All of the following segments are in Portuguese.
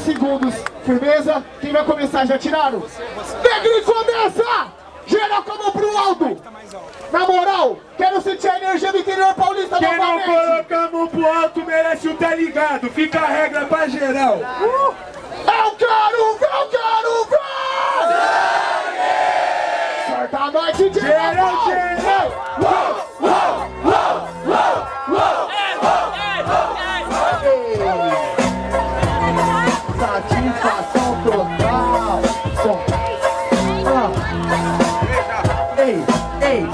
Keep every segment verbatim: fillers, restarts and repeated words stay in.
segundos, firmeza? Quem vai começar? Já tiraram? Negrinho começa! Geral com a mão pro alto! Na moral, quero sentir a energia do interior paulista Quem novamente! não coloca a mão pro alto merece o tá ligado, fica a regra pra geral. Uh, eu quero ver, eu quero ver! Sorta a noite de Geral, geral! Satisfação total! Som. Ah. Ei, ei!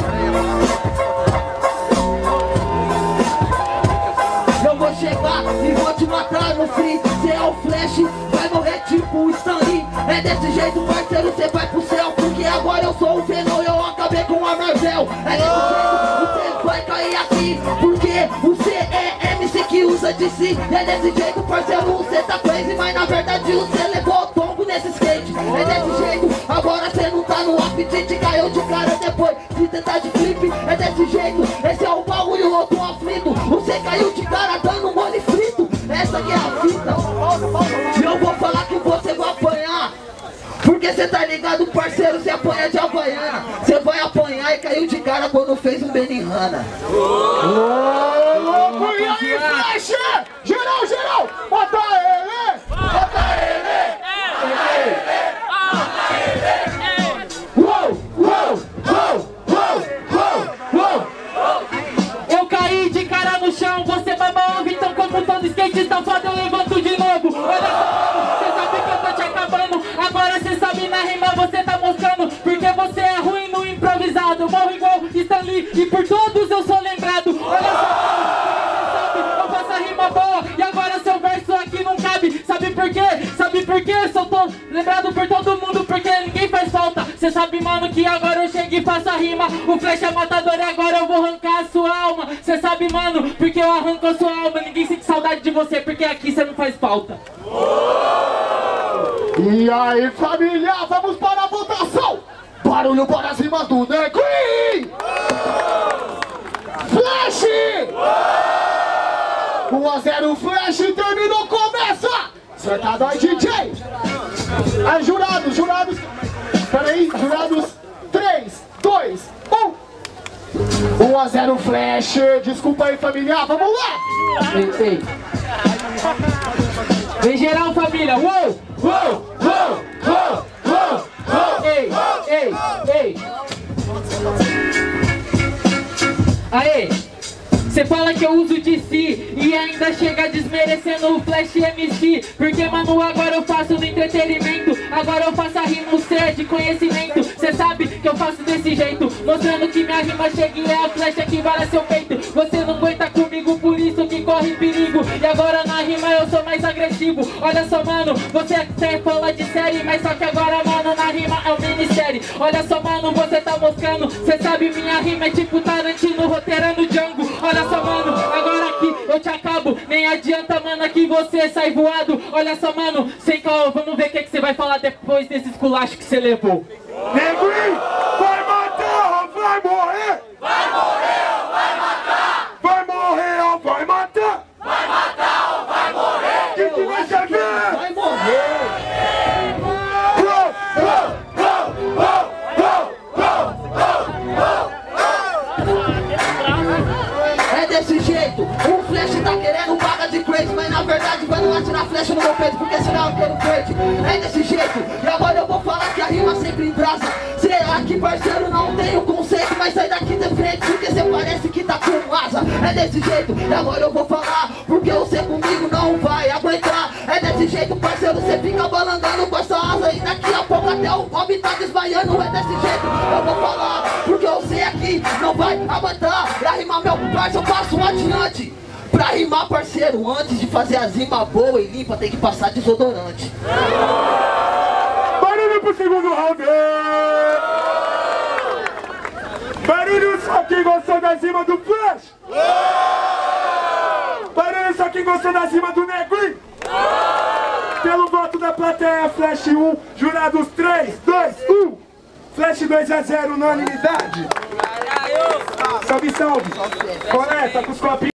Eu vou chegar e vou te matar no free. Cê é o Flash, vai morrer tipo o Stanley. É desse jeito, parceiro, cê vai pro céu. Porque agora eu sou o Venom, eu acabei com a Marvel. É desse jeito, você vai cair aqui. Porque você é M C que usa de si. É desse jeito, parceiro, você tá crazy. Mas na verdade você levou o tombo nesse skate. É desse jeito, agora cê não tá no apetite. Caiu de cara depois de tentar de flip. É desse jeito, esse é o bagulho, eu tô aflito. Você caiu de cara dando um mole frito. Essa que é a fita. E eu vou falar que você vai apanhar. Porque cê tá ligado, parceiro, cê apanha de Havaiana. Cê vai apanhar e caiu de cara quando fez um Benihana. Ô, louco, e aí, Flash? Geral, geral! Bota ele! Bota ele! Uou, uou, uou, uou, uou, uou! Eu caí de cara no chão, você vai mal, então como todo skatista foda eu levanto de novo. Olha só, cê sabe que eu tô te acabando. Agora cê sabe na rima, você tá mostrando. Porque você é ruim no improvisado. Eu morro igual Stanley e por todos eu sou lembrado. Olha só, cê sabe, eu faço a rima boa. E agora seu verso aqui não cabe. Sabe por quê? Sabe por quê? Só tô lembrado por todo mundo, porque ninguém faz falta. Cê sabe, mano, que agora eu chego e faço a rima. O Flash é matador e agora eu vou arrancar a sua alma. Cê sabe, mano, porque eu arranco a sua alma. Ninguém sente saudade de você, porque aqui cê não faz falta. E aí, família, vamos para a votação! Barulho para cima do Negrinho! Flash! um a zero Flash, terminou, começa! Certa noite, D J! Aí, jurados, jurados! Peraí, jurados! três, dois, um! um a zero Flash! Desculpa aí, família, vamos lá! Ei, ei. Em geral, família, uou! Uou, uou, uou, uou, uou! Ei, ei, ei! Aê! Cê fala que eu uso de si e ainda chega desmerecendo o Flash M C. Porque, mano, agora eu faço no entretenimento. Agora eu faço a rima, cê é de conhecimento. Cê sabe que eu faço desse jeito, mostrando que minha rima chega e é a flecha que vara seu peito. Você não aguenta comigo, por isso que corre perigo. E agora na rima eu sou mais agressivo. Olha só, mano, você até fala de série, mas só que agora, mano, na rima é o minissérie. Olha só, mano, você tá moscando. Cê sabe, minha rima é tipo Tarantino roteirando Django. Olha só, mano, agora aqui eu te acabo. Nem adianta, mano, que você sai voado. Olha só, mano, sem caô, vamos ver o que, que você vai falar depois desse esculacho que você levou. Negrinho, vai matar ou vai morrer? Vai morrer ou vai matar? Vai morrer ou vai matar? Vai matar ou vai morrer? Que que vai ser ver? Vai morrer. É desse jeito, o Flash tá querendo paga de crazy, mas na verdade vai lá tirar flecha no meu peito, porque senão eu quero verde. É desse jeito, e agora eu vou falar que a rima sempre embrasa. Será que, parceiro, não tem o conceito, mas sai daqui de frente, porque cê parece que tá com asa. É desse jeito, e agora eu vou falar, porque você comigo não vai aguentar. É desse jeito, parceiro, cê fica balançando com essa asa, e daqui a pouco até o Bob tá desvaiando. É desse jeito, eu vou falar, porque eu sei aqui não vai aguentar. Pra rimar, meu parceiro, eu passo adiante. Pra rimar, parceiro, antes de fazer a rima boa e limpa, tem que passar desodorante. Barulho pro segundo round! Barulho só quem gostou da rima do Flash! Barulho só quem gostou da rima do Negrinho! Pelo voto da plateia, Flash um, jurados três, dois, um! Flash dois a zero, unanimidade! Salve, salve! Coleta com os copinhos!